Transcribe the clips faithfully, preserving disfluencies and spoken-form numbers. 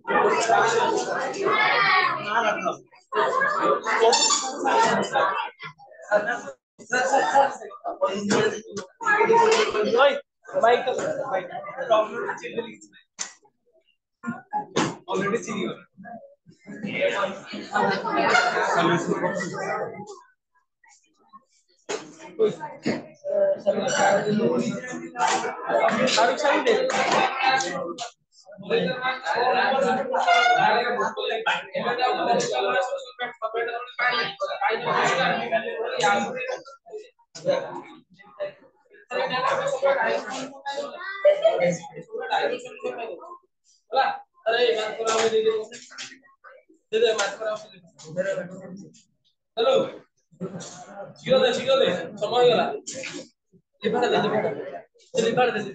Already senior अरे मत कराओ दे दे दे दे मत कराओ हेलो शिखो दे शिखो दे समय गला लिफाड़ा दे लिफाड़ा दे लिफाड़ा दे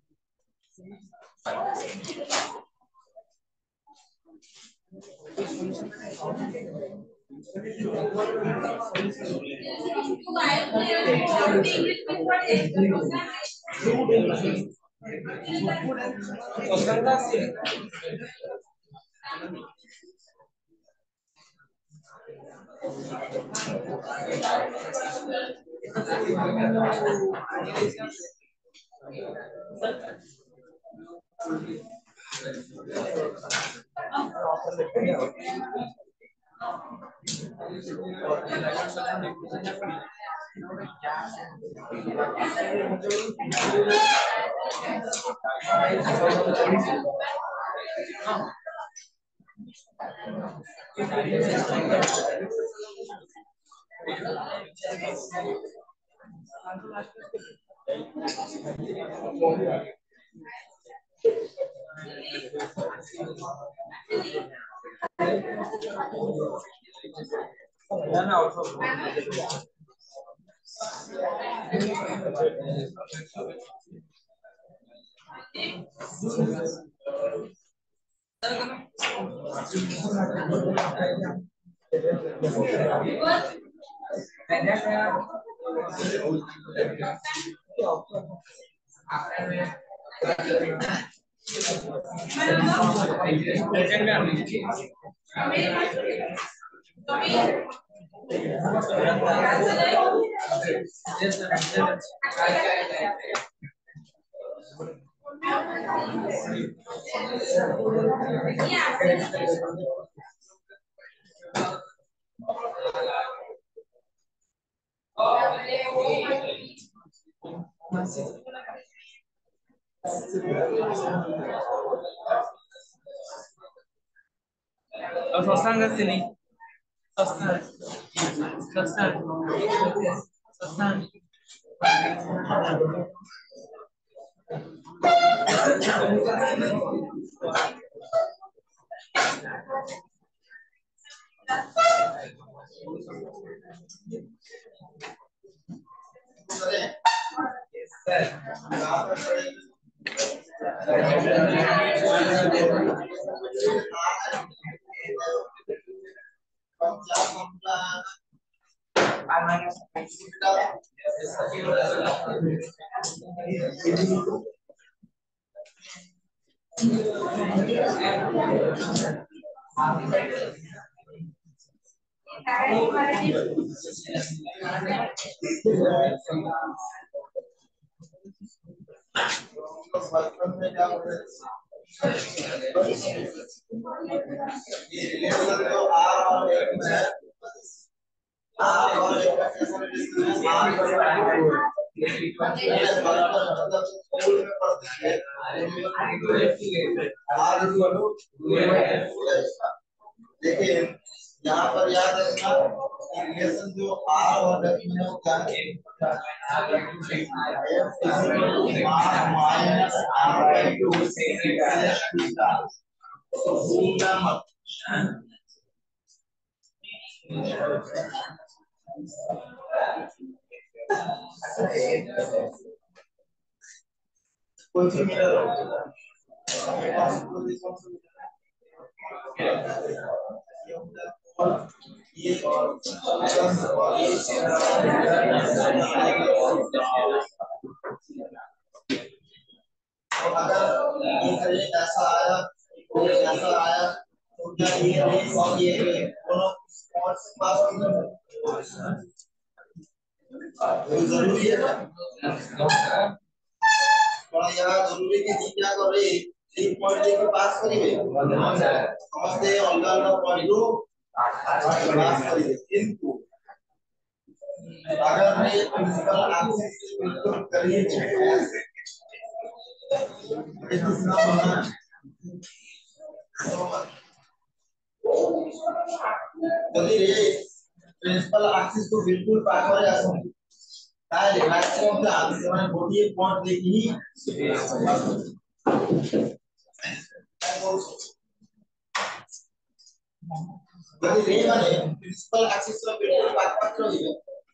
और सस्तांग सस्तांग सस्तांग सस्तांग लेकिन यहाँ पर याद रखना रिलेशन जो आर और डब्ल्यू में होता है माइनस आर बाई टू से थीटा तो भूलना मत कोई भी मिला ये अगर ऐसा आया ऐसा आया तो क्या ये रेस और ये दोनों स्पॉट से पास होंगे तो जरूरी है ना थोड़ा यहाँ जरूरी कि जी क्या करे एक पॉइंट लेके पास करिए समझते हैं अलग अलग पॉइंट को पास करिए किंतु अगर मैं प्रिंसिपल एक्सिस से बिल्कुल करीब हूँ इतना बना यदि रे प्रिंसिपल एक्सिस को बिल्कुल पास करे ऐसा তাহলে ম্যাক্সিমাম যে আনসার মানে গোটিয়ে পয়েন্ট দেখি যদি রে মানে প্রিন্সিপাল অ্যাক্সিস এর বিল্কুল পাকপাত্র হইবে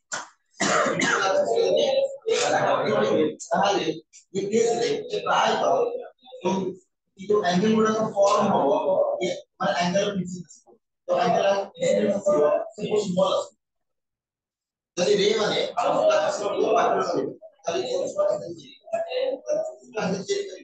তাহলে ये केसरे ट्राई करो तो ये जो एंगल गुड़ा का फॉर्म हो ये মানে एंगल प्रिंसिपल तो एंगल प्रिंसिपल से कुछ स्मॉल যদি রে মানে আমরা আসলে পুরো পাঠ্য করি তাহলে কোন সময় আছে আমি চেক করি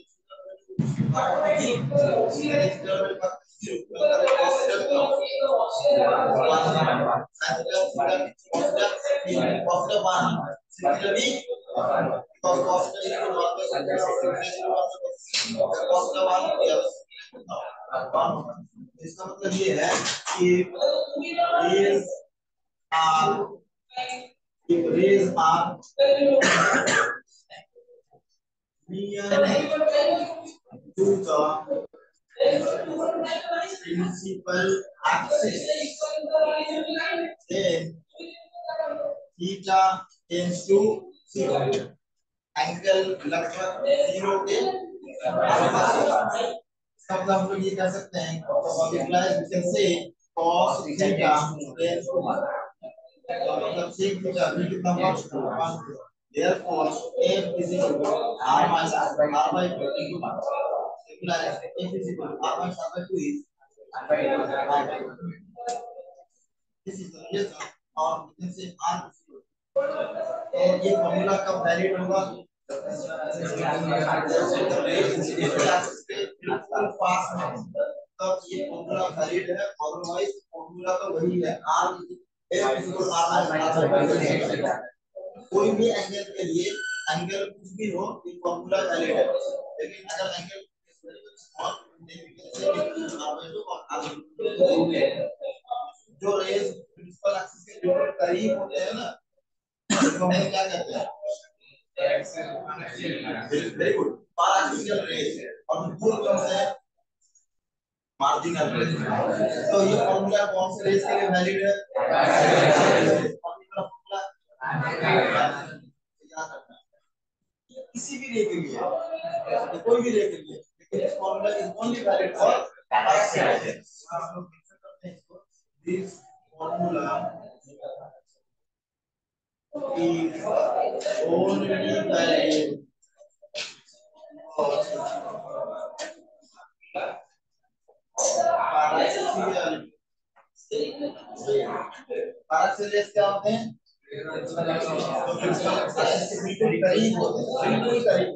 इसका मतलब ये है कि if rays are near to the principal axis, then theta tends to zero. Angle लगभग जीरो के आसपास मतलब हम लोग ये कह सकते हैं multiply we can say cos theta tends to मतलब sec थीटा भी कितना होगा one therefore f is equal to r minus r by two into one similarly f is equal to r minus r by two is r by two this is the result or we can say r is equal तो ये formula कब valid होगा पास में तब ये formula valid है otherwise formula तो वही है r कोई भी एंगल के लिए एंगल कुछ भी हो ये फॉर्मूला वैलिड है लेकिन अगर एंगल जो रेज प्रिंसिपल एक्सिस के बिल्कुल करीब होते हैं ना तो हम क्या कहते हैं वेरी गुड पार्शियल रेज और दूर कौन से मार्जिनल रेज तो ये फॉर्मूला कौन से रेज के लिए वैलिड है फॉर्मूला याद रखना किसी भी रे के लिए कोई भी रे के लिए लेकिन इस formula is only valid for partial rays आप लोग देख सकते हैं इसको this formula is only valid partial rays क्या होते हैं बिल्कुल करीब होते हैं बिल्कुल करीब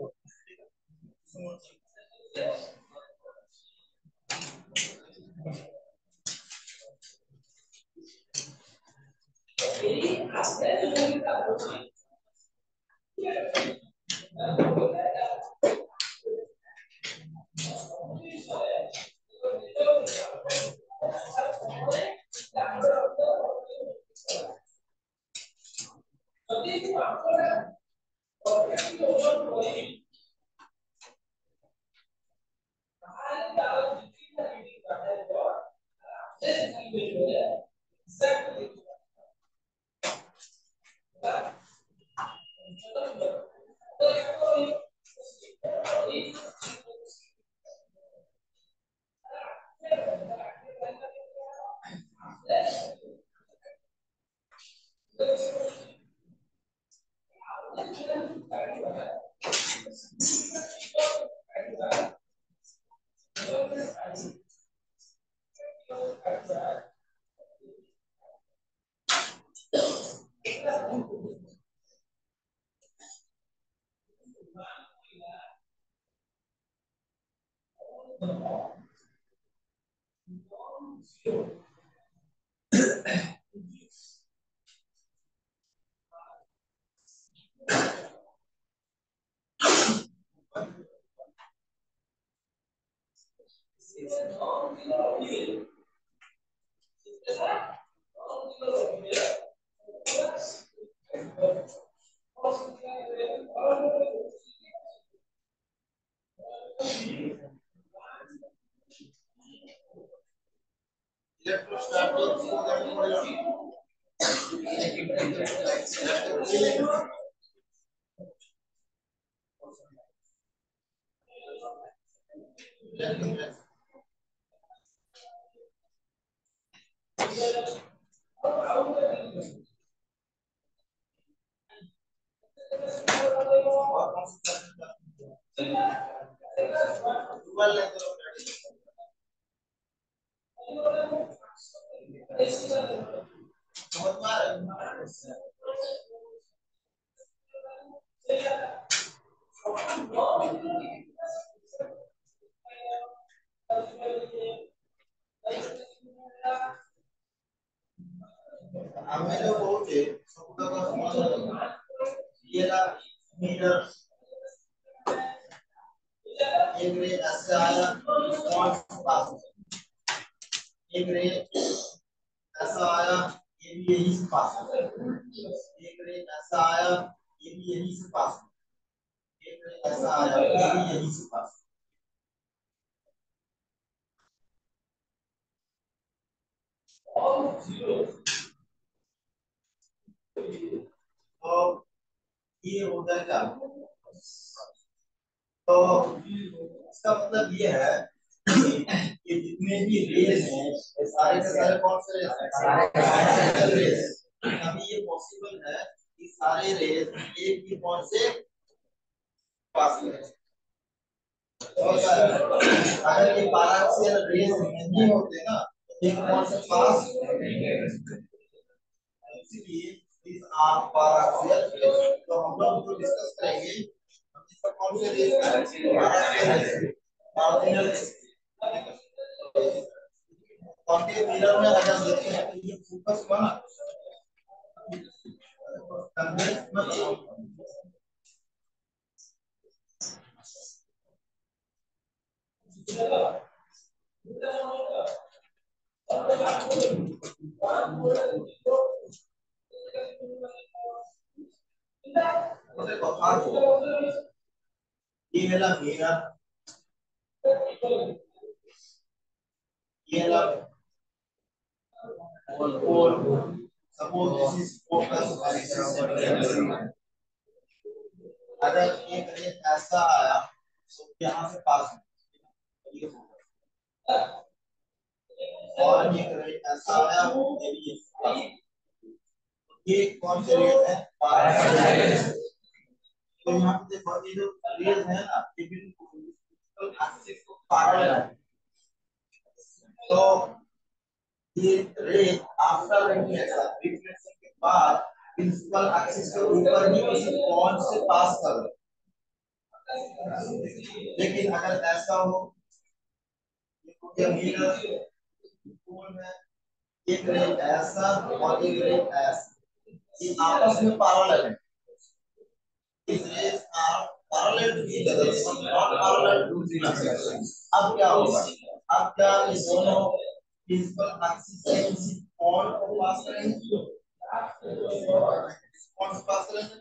ଆମେ ଯୋଉ କହୁଛେ ସବୁତକ ସମାନ ଇଏଟା ମିଟର एक रे ऐसे आया कौन पास एक रे ऐसा आया ये भी यही से पास एक रे ऐसा आया ये भी यही से पास एक रे ऐसा आया ये भी यही से पास तो ये हो जाएगा तो इसका मतलब ये है कि जितने भी रेस हैं ये सारे के सारे कौन से रेस हैं सारे रेस अभी ये पॉसिबल है कि सारे रेस एक ही पॉइंट से पास करें अगर ये पैराक्सियल रेस नहीं होते ना तो एक पॉइंट से पास इसलिए these are paraxial rays तो हम लोग जो डिस्कस करेंगे इसका कौन से रेस है पैराक्सियल रेस आपके मिरर में अगर देखते हैं तो ये फोकस बना कन्वेंस में देखो आप ये वाला मिरर ये वाला और और सपोज दिस इज फोकस अगर एक रेस ऐसा आया तो यहाँ से पास ये और एक रेस ऐसा आया ये भी ये कौन से रेस है तो यहाँ पे देखो ये जो रेस है ना ये बिल्कुल एक्सिस को पैरेलल है तो ये रेस आफ्टर रिफ्लेक्शन रिफ्लेक्शन के बाद प्रिंसिपल एक्सिस के ऊपर ही किसी पॉइंट से पास कर लेकिन अगर ऐसा हो ये मिरर कोण है एक रेस ऐसा और एक रेस ऐसा ये आपस में पैरेलल है these rays are parallel to each other but not parallel to each other अब क्या होगा अब क्या ये दोनों प्रिंसिपल एक्सिस से किसी पॉइंट को पास करेंगे पॉइंट पास करेंगे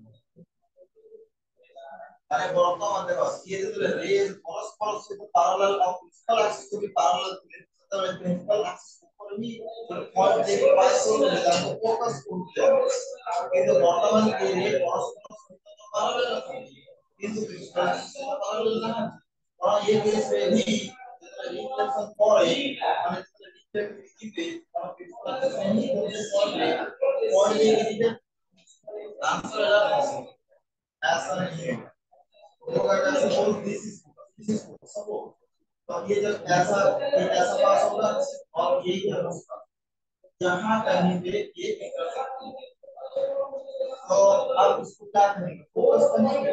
अरे बोलता हूं देखो ये जो रेज परस्पर से पैरेलल और प्रिंसिपल एक्सिस को भी पैरेलल तो प्रिंसिपल एक्सिस ऊपर भी पॉइंट देखो पास हो जाएगा तो फोकस उठ जाएगा ये जो वर्तमान के रे परस्पर से पैरेलल है किंतु प्रिंसिपल एक्सिस से पैरेलल नहीं और ये केस में भी रिफ्लेक्शन करे અને रिफ्लेक्टिविटी पे और प्रिंसिपल एक्सिस नहीं तो पॉइंट पॉइंट ये नीचे आंसर ऐसा नहीं है suppose this is this is suppose तो ये जब ऐसा ये ऐसा पास होगा और ये होगा जहां कहीं पे ये निकल सकती है तो अब इसको क्या करेंगे फोकस करेंगे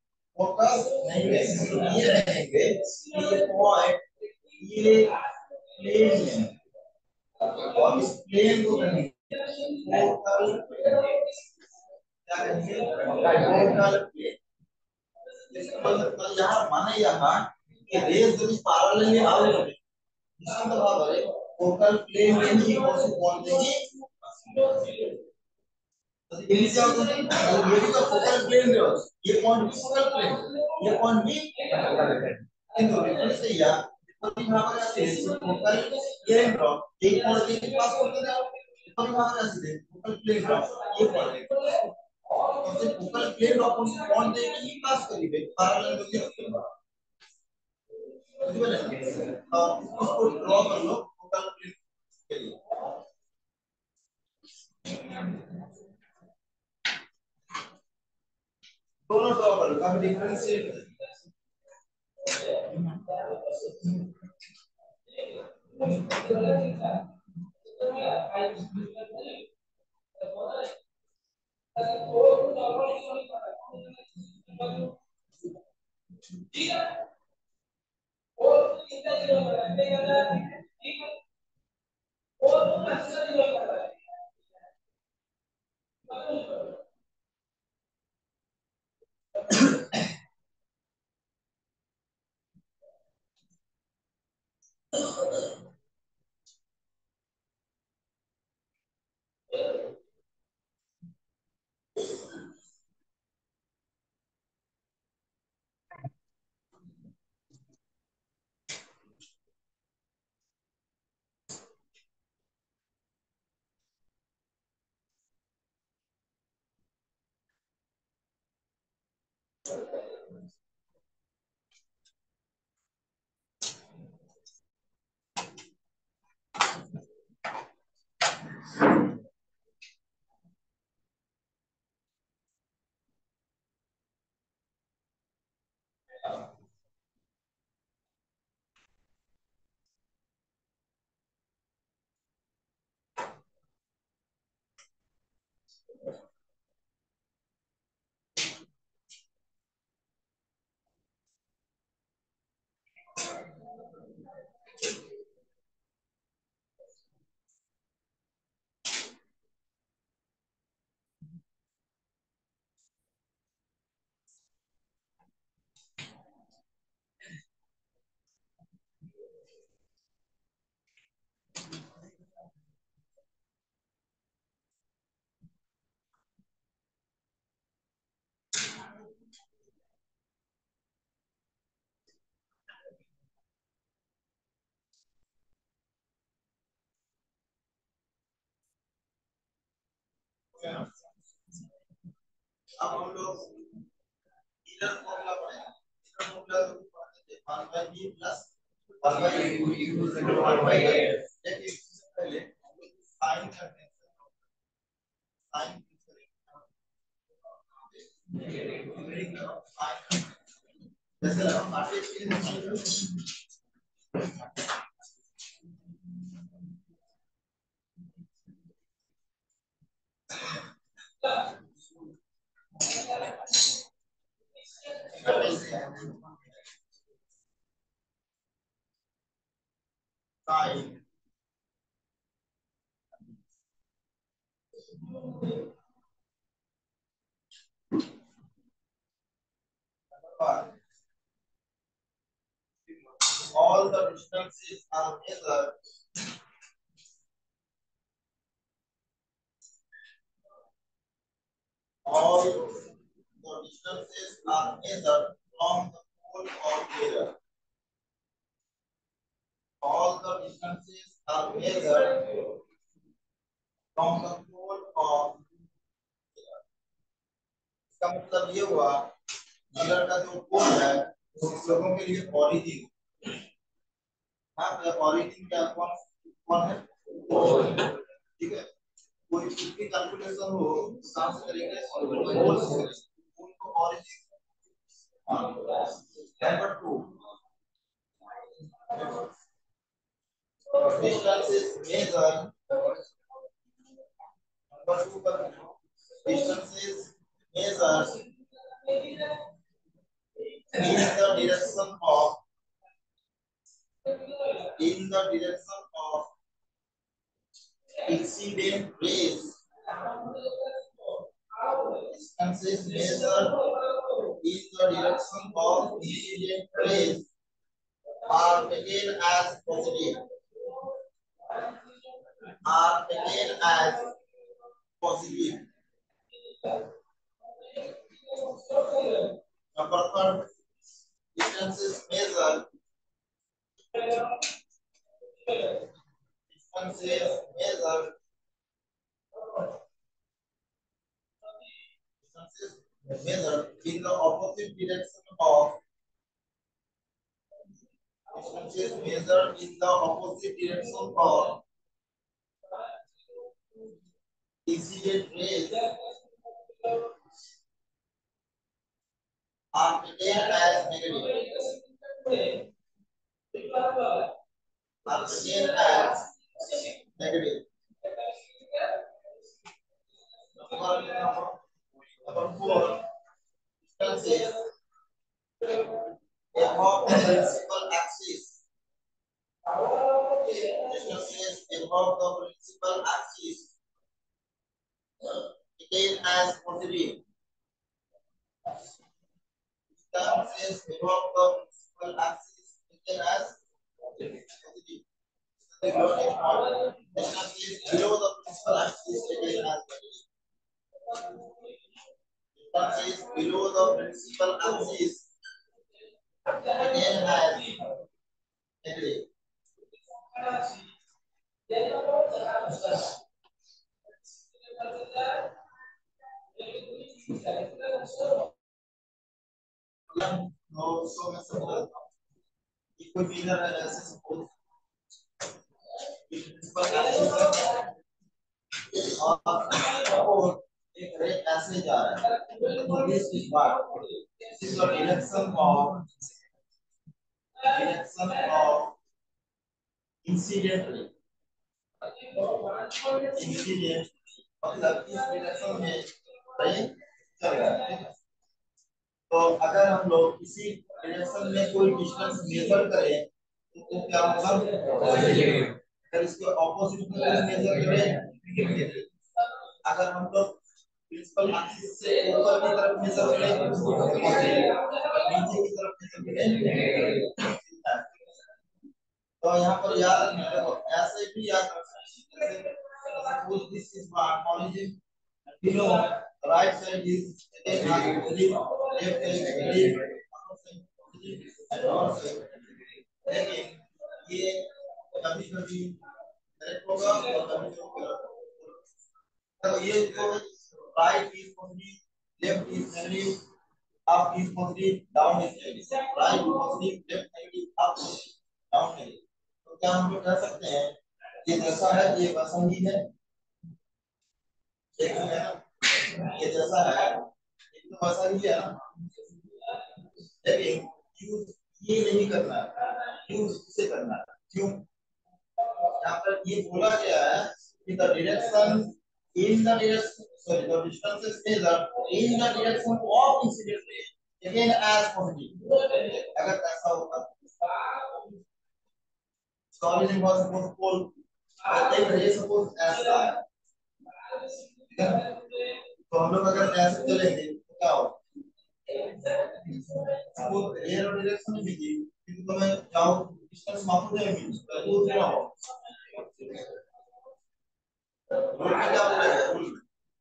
फोकस नहीं करेंगे ये रहेंगे ये पॉइंट ये प्लेन लेंथ और इस प्लेन को कहेंगे टोटल क्या कहेंगे टोटल प्लेन। इसका मतलब यहाँ माने यहाँ कि रेज जो इस पैरेलल आउट हो रही इसका मतलब है total plane length equal to कौन देगी तो ये क्या होता है ये भी तो फोकल प्लेन है ये पॉइंट भी फोकल प्लेन ये पॉइंट भी किंतु रेफरेंस से या परिभाग का से फोकल प्लेन ड्रॉप एक पॉइंट के पास करते हैं परिभाग का से फोकल प्लेन ड्रॉप ये पॉइंट तो से फोकल प्लेन ड्रॉप उस पॉइंट दे के ही पास करिए पैरेलल में लिखते हैं तो उसको ड्रॉ कर लो फोकल प्लेन के लिए दोनों ड्रॉ कर लो काफी डिफरेंशिएट अब हम लोग इधर फॉर्मूला पढ़ेंगे इधर फॉर्मूला पढ़ते थे one by B plus one by two equal to one by A देखिए इससे पहले साइन करते हैं साइन जैसे हम आगे के sign all the distances are measured all the distances are measured from the pole of mirror all the distances are measured from the pole of mirror इसका मतलब ये हुआ मिरर का जो पोल है वो लोगों के लिए ओरिजिन हाँ तो ओरिजिन क्या कौन कौन है ठीक है कोई भी कैलकुलेशन हो कहां से करेंगे पोल से उनको origin number two distance is measured number two पर distance is measured in the direction of in the direction of incident rays. Distances measured in the direction of incident rays are taken as positive. Are taken as positive. Number third, distances measured. Distances measured. Distances measured in the opposite direction of. Distances measured in the opposite direction of incident rays are taken as negative. Are taken as negative. Number, number four, distances above the principal axis. Distances above the principal axis taken as positive. Distances above the principal axis taken as positive. Distances below the principal axis taken as negative. Distances below the principal axis taken as negative. No, so much simple. It could be either as suppose principal axis और एक रे ऐसे जा रहा है तो this is what this is the direction of direction of incident ray incident मतलब इस डायरेक्शन में रे चल रहा है तो अगर हम लोग इसी डायरेक्शन में कोई डिस्टेंस मेजर करें तो क्या होगा अगर इसके ऑपोजिट में मेजर करें अगर हम लोग प्रिंसिपल एक्सिस से ऊपर की तरफ मेजर करें नीचे की तरफ मेजर करें तो यहाँ पर याद रखना देखो ऐसे भी याद रखना suppose this is my origin below right side is again as positive left side is negative and also लेकिन ये कभी कभी करेक्ट होगा और कभी कभी तो ये जो right is positive, left is negative, up is positive, down is negative. Right is positive, left negative, up down negative. तो क्या हम लोग कह सकते हैं ये जैसा है ये वैसा ही है एक है ना ये जैसा है ये तो वैसा ही है ना लेकिन यूज ये नहीं करना यूज इसे करना क्यों यहाँ पर ये बोला गया है कि the direction in the direction sorry the distance is measured in the direction of incident ray again as positive अगर ऐसा होता solid was supposed to pull एक ray suppose ऐसा है तो हम लोग अगर ऐसे चलेंगे तो क्या होगा suppose ये डायरेक्शन में भी किंतु तुम्हें जाओ डिस्टेंस मालूम है तो क्या हो रूल में क्या बोला है रूल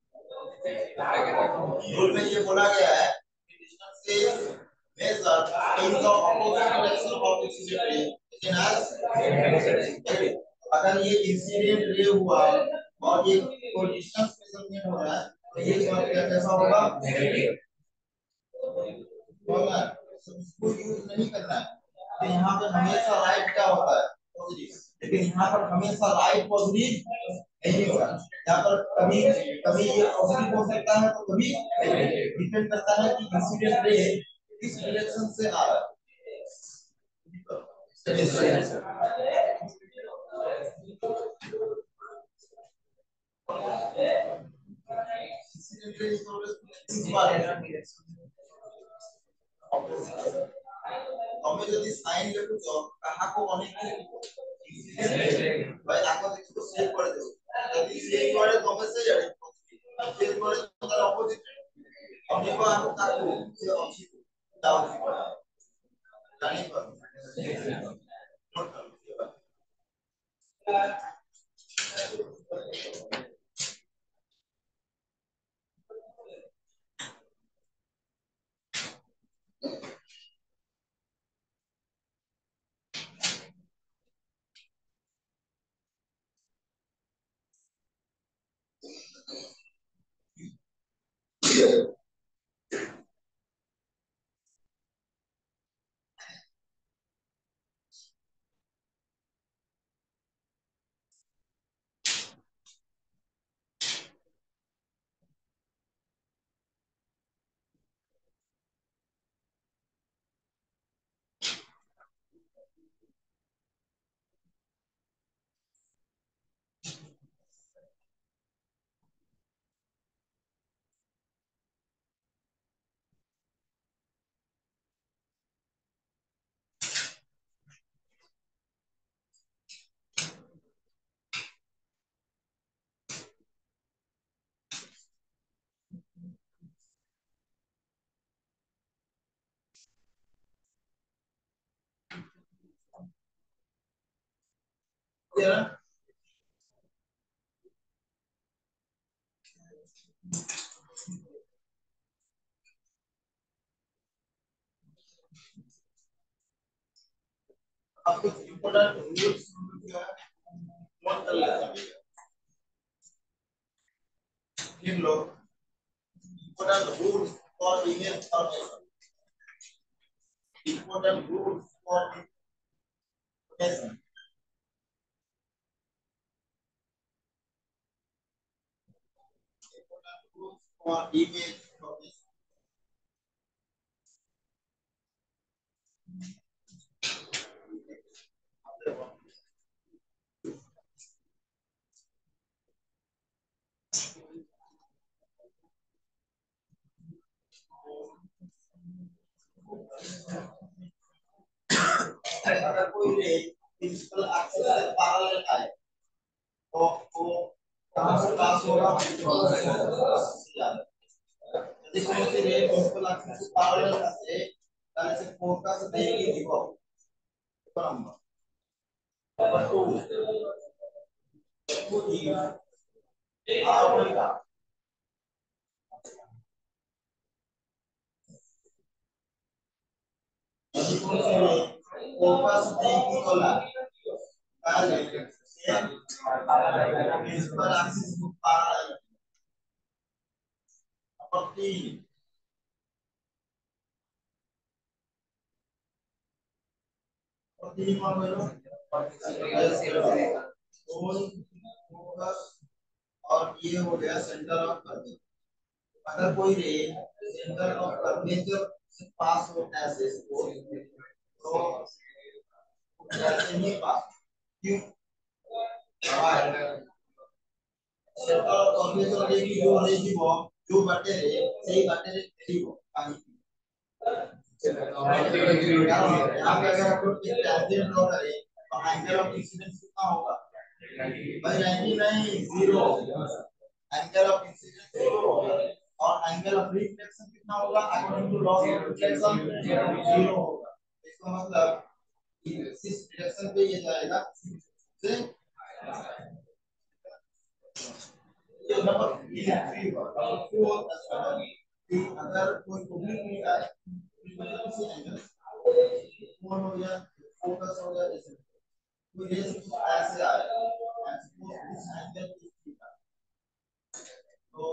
रूल में ये बोला गया है कि डिस्टेंस से measured in the opposite direction of incident ray again as अगर ये इंसिडेंट रे हुआ और ये कोई डिस्टेंस मेजरमेंट हो रहा है तो ये कैसा होगा नेगेटिव होगा इसको यूज नहीं करना है तो यहाँ पे हमेशा राइट क्या होता है पॉजिटिव लेकिन यहाँ पर हमेशा राइट पॉजिटिव नहीं होगा यहाँ पर कभी कभी ये पॉजिटिव हो सकता है तो कभी नेगेटिव डिपेंड करता है कि इंसिडेंट रे किस डायरेक्शन से आ रहा है ତମେ ଯଦି ସାଇନ୍ ଲେଖୁଛ କାହାକୁ ଅନେଇକି ଲେଖିବ ভাই তাকে একটু সেভ করে দেব যদি সেভ করে তবে সে জানে সেভ করে তার অপোজিট আমি বা তাকে যে অছি দাও জানি বা নোট করো आपको इम्पोर्टेंट रूल्स नोट कर लेते हैं लिख लो important rules for email formation important rules for formation important rules for email formation अगर कोई रे प्रिंसिपल एक्सेस से पैरेलल है तो वो कहां से पास होगा यदि कोई रे प्रिंसिपल एक्सेस से पैरेलल है তাহলে সে ফোকাস দেইকি দিব नंबर टू टू आ फोकस नहीं होला पहले इस पर एक्सिस पैरेलल नंबर तीन और तीन मान लो फोकस और ये हो गया सेंटर ऑफ कर्वेचर अगर कोई रे सेंटर ऑफ कर्वेचर से पास होता है ऐसे तो ऐसे नहीं पास क्यों सेंटर ऑफ कर्वेचर रे की जो रे की जो बाटे रे सही बाटे रे तेरी वो पानी यहाँ पे अगर आप लोग एक टेंजेंट ड्रॉ करें तो एंगल ऑफ इंसिडेंस कितना होगा भाई नाइंटी नहीं zero angle of incidence zero होगा और एंगल ऑफ रिफ्लेक्शन कितना होगा according to law of reflection zero होगा इसका मतलब इस डायरेक्शन पे ये जाएगा से ये नंबर थ्री होगा फोर कि अगर कोई ओब्लिक नहीं आए मतलब से एंगल फोर हो गया फोकस हो गया जैसे तो ये ऐसे आएगा एंड इस एंगल थीटा तो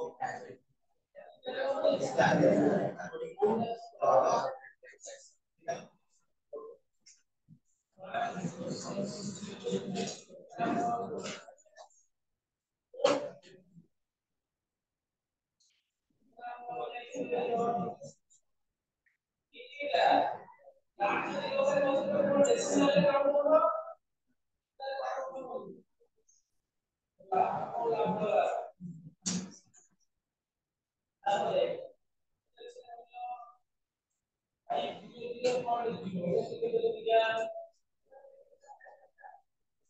standard according to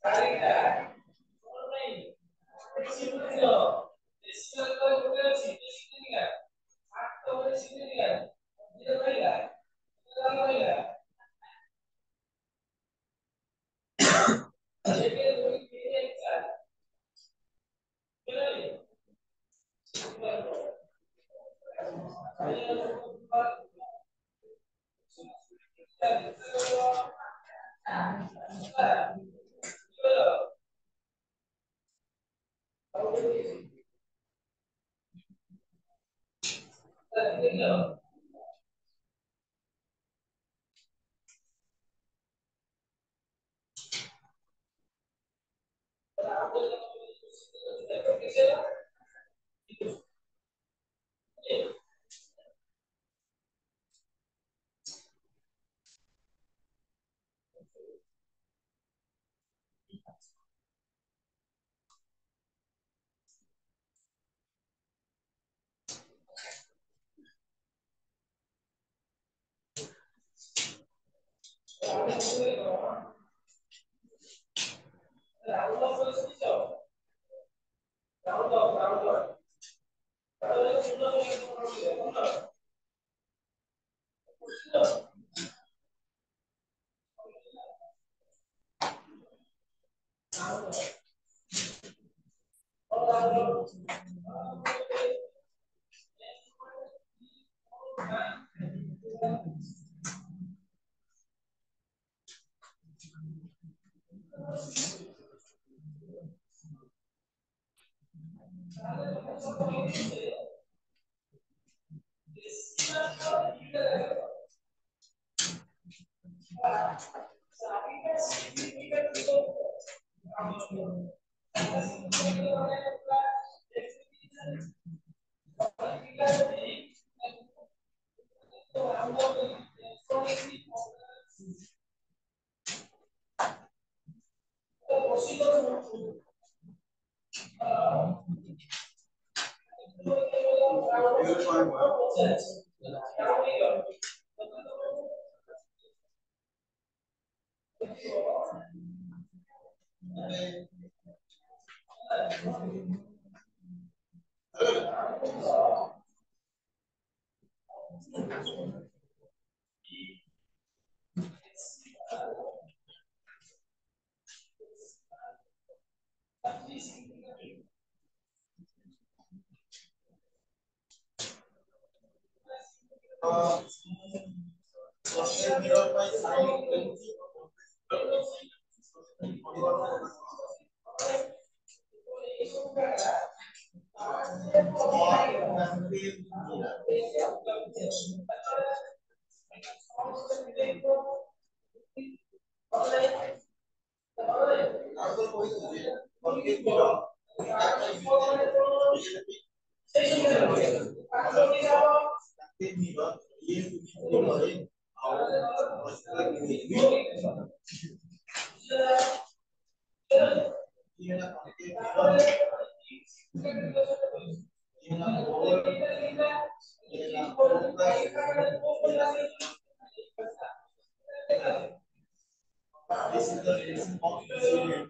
This is the relation of incident.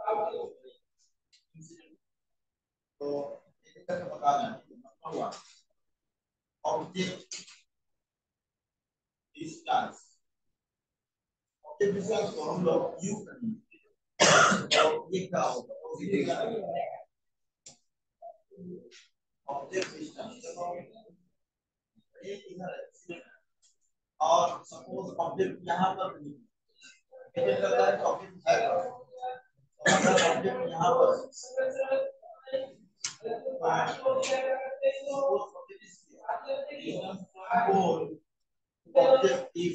तो एक तरह का बताना है number one object distance object distance को हम लोग यू करेंगे और ये क्या होगा ऑब्जेक्ट डिस्टेंस ये इधर है और सपोज ऑब्जेक्ट यहाँ पर मुझे लगता है ऑब्जेक्ट है ऑब्जेक्ट यहाँ पर object is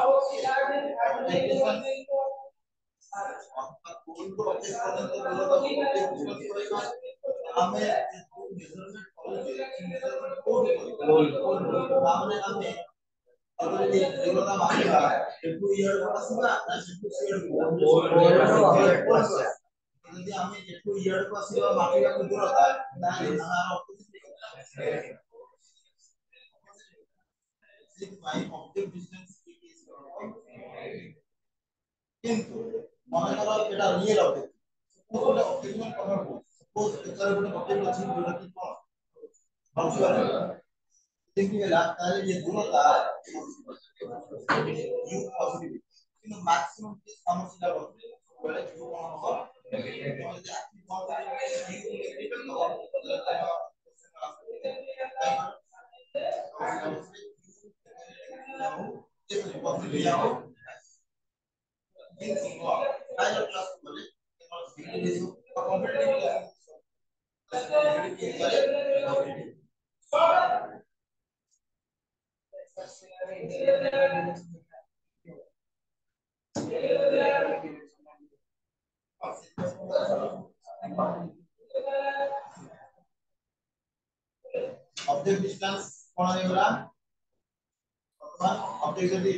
ଯଦି ଆମେ ଯେଠୁ ଇଆଡକୁ ଆସିବା ମାପିବାକୁ ଦୂରତା ତାହେଲେ ତାହାର ସେଥିପାଇଁ ଅବଜେକ୍ଟ ଡିଷ୍ଟାନ୍ସ କିନ୍ତୁ ମନେକର ଏଟା ରିଏଲ ଅବଜେକ୍ଟ वो ऑप्टिमल कवर हो सपोज इतना बड़ा ऑप्टिमल अचीव हो रहा है कौन वर्चुअल देखिए पहले ये दोनों था u positive in maximum case हम सीधा बोलते हैं पहले जो कौन होगा active positive u negative cover object distance कौन आएगा ऑब्जेक्ट यदि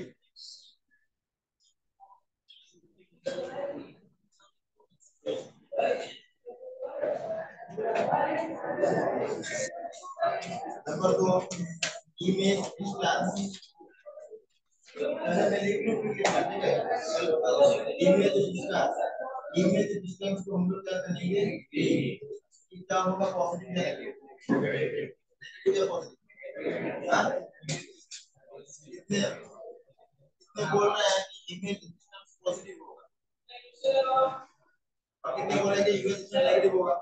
नंबर दो इमेज डिस्टेंस पहले लिख लो फिर लिखना ठीक है इमेज डिस्टेंस इमेज डिस्टेंस को हम लोग क्या करेंगे कितना होगा पॉजिटिव नेगेटिव नेगेटिव या पॉजिटिव हां कितने कितने बोल रहे हैं कि इमेज डिस्टेंस पॉजिटिव होगा और कितने बोल रहे हैं कि इमेज डिस्टेंस नेगेटिव होगा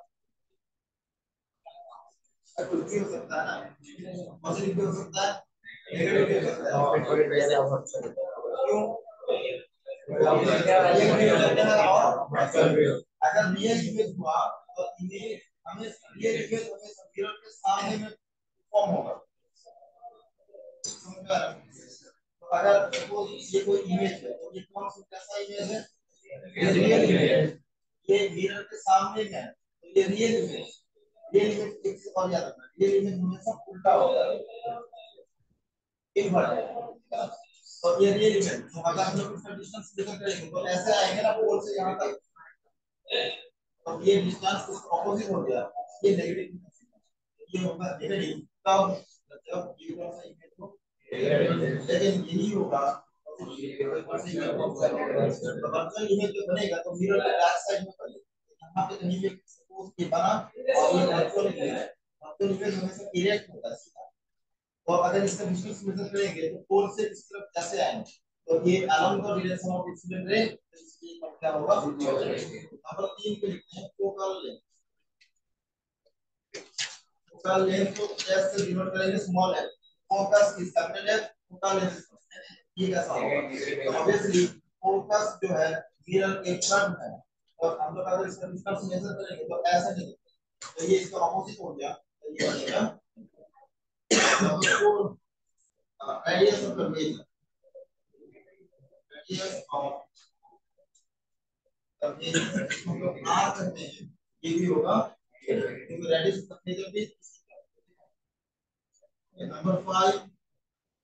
कुछ भी हो सकता है ना पॉजिटिव भी हो सकता है नेगेटिव भी हो सकता है क्यों अगर रियल इमेज हुआ तो इमेज हमें रियल इमेज हमें मिरर के सामने में फॉर्म होगा तो अगर सपोज ये कोई इमेज है तो ये कौन सा कैसा इमेज है ये रियल इमेज ये मिरर के सामने में है तो ये रियल इमेज रियल इमेज एक से और याद रखना रियल इमेज हमेशा उल्टा होता है इन्वर्ट तो ये रियल इमेज तो अगर हम लोग इसका डिस्टेंस मेजर करेंगे तो ऐसे आएंगे ना पोल से यहाँ तक तो ये डिस्टेंस उसका ऑपोजिट हो गया ये नेगेटिव ये होगा नेगेटिव तब जब ये कौन सा इमेज हो लेकिन यही होगा वर्चुअल इमेज जो बनेगा तो मिरर के बैक साइड में बनेगा यहाँ पे कहीं भी सपोज ये बना और ये वर्चुअल इमेज है वर्चुअल इमेज हमेशा इरेक्ट होता है सीधा और अगर इसका डिस्टेंस मेजर करेंगे तो पोल से इस तरफ कैसे आएंगे तो ये along the direction of incident ray इसलिए क्या होगा नंबर तीन पे लिखते हैं फोकल लेंथ फोकल लेंथ को एस से डिनोट करेंगे small L focus is capital L focal length ये कैसा होगा तो ऑब्वियसली फोकस जो है मिरर के फ्रंट है और हम लोग अगर इसका डिस्टेंस मेजर करेंगे तो ऐसा नहीं तो ये इसका ऑपोजिट हो गया तो ये बनेगा number four radius of curvature radius of curvature इसको हम लोग r कहते हैं ये भी होगा क्योंकि radius of curvature भी नंबर फाइव